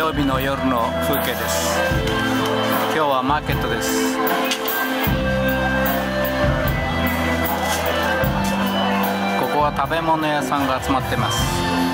曜日の夜の風景です。今日はマーケットです。ここは食べ物屋さんが集まってます。